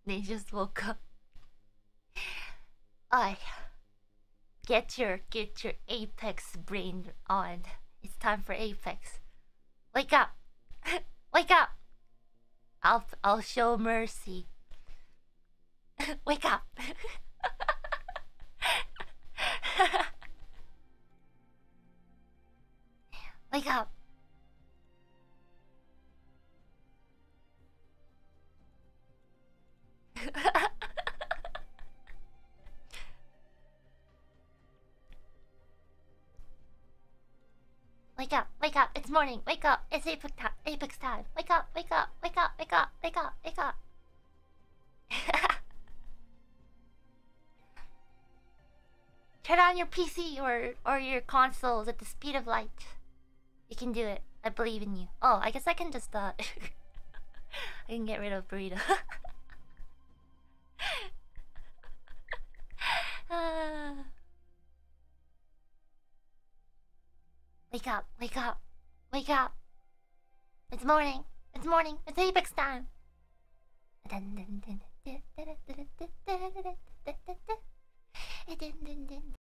They just woke up. I get your Apex brain on. It's time for Apex. Wake up! Wake up! I'll show mercy. Wake up! Wake up! Wake up, wake up, it's morning, wake up, it's Apex time. Wake up, wake up, wake up, wake up, wake up, wake up. Turn on your PC or your consoles at the speed of light. You can do it. I believe in you. Oh, I guess I can just I can get rid of burrito. Wake up, wake up, wake up. It's morning, it's morning, it's Apex time.